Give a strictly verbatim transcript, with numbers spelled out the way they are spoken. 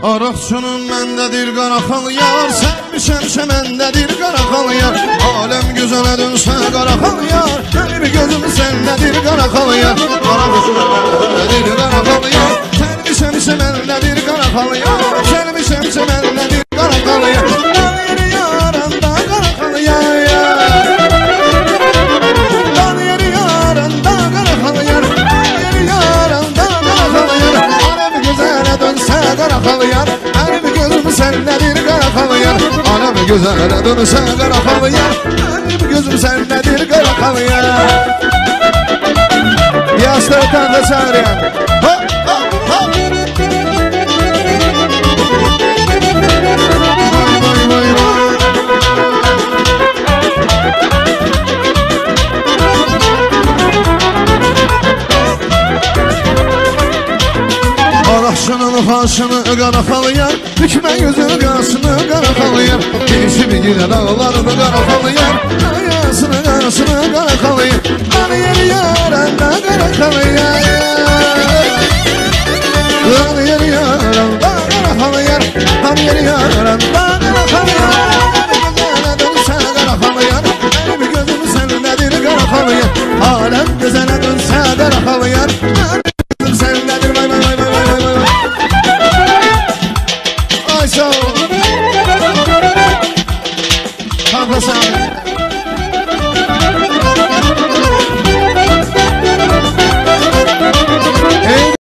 Araqçının məndədir qaraxal yar, sərmişəmşə məndədir qaraxal yar. Aləm gözələ dönsə qaraxal yar, mənim gözüm səndədir qaraxal yar. Araqçının məndədir qaraxal yar, sərmişəmşə məndədir qaraxal yar. Sərmişəmşə məndədir qaraxal yar. Danir yaranda qaraxal yar. Danir yaranda qaraxal yar. Danir yaranda qaraxal yar. Aləm gözələ dönsə qaraxal yar, mənim gözüm səndədir qaraxal yar. Aləm gözələ dönsə qaraxal yar, mənim gözüm səndədir qaraxal yar. Yastır tanda çağırıyan. Hop hop hop. Vay vay vay vay. Araqçının faşını qaraxal yar, bükmə gözü qaşını qaraxal yar. Gelişi bir gilə dağlarını qaraxal yar, ayasını qaşını qaraxal yar. Bana yer yaranda qaraxal yar. Bana yer yaranda qaraxal yar. Bana yer yaranda qaraxal yar. Gözələ dönsə qaraxal yar, mənim gözüm səndədir qaraxal yar. Aləm gözələ dönsə qaraxal yar, mənim gözüm səndədir. Vay vay vay vay vay vay. Ay sağ ol. Kalk